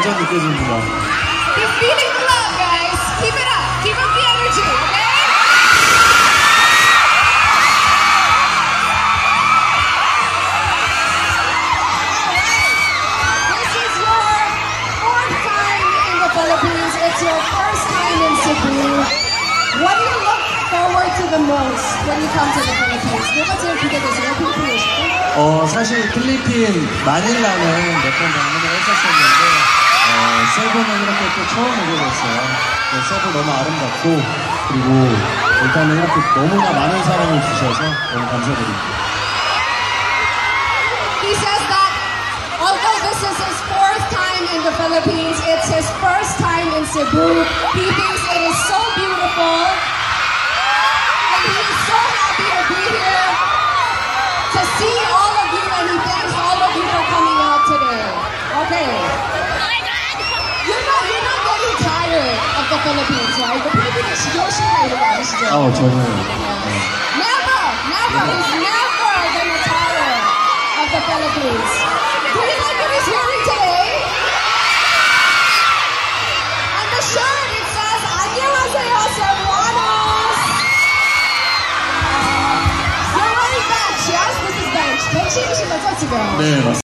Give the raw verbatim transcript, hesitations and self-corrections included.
완전 느껴집니다. You're feeling the love, guys. Keep it up. Keep up the energy, okay? Philippines. It's your first time in Cebu. What do you look forward to the most when you come to the Philippines? 뭐가 제일 기대되세요? 필리핀 어, 사실 필리핀 마닐라는 몇 번 방문을 했었었는데 어, 세부는 이렇게 또 처음 오게 됐어요. 네, 세부 너무 아름답고 그리고 일단은 이렇게 너무나 많은 사랑을 주셔서 너무 감사드립니다. He says that although this is his fourth time in the Philippines, it's his first time in Cebu. He thinks it is so beautiful. And he is so happy to be here to see all of you, and he thanks all of you for coming out today. Okay. You're not, you're not getting tired of the Philippines, right? The Philippines is your side of it. 어, 저는 Never, never, he's never gonna tire of the Philippines. Do you like what he's wearing today? On the shirt it says 안녕하세요, Cebuanos. You're wearing bench, yes? This is bench. bench이신 거죠, 지금? 네, 맞습니다.